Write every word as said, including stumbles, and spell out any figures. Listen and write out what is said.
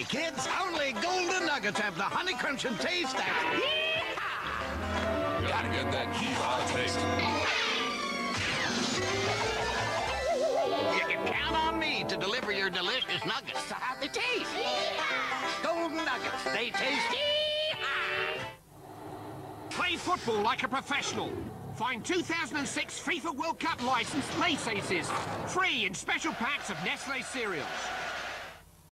Okay, kids, only golden nuggets have the honey crunching taste that... Yeehaw! Gotta get that yeehaw taste. You can count on me to deliver your delicious nuggets. So how they taste? Yeehaw! Golden nuggets, they taste... Yeehaw! Play football like a professional. Find two thousand six FIFA World Cup licensed lace aces. Free in special packs of Nestle cereals.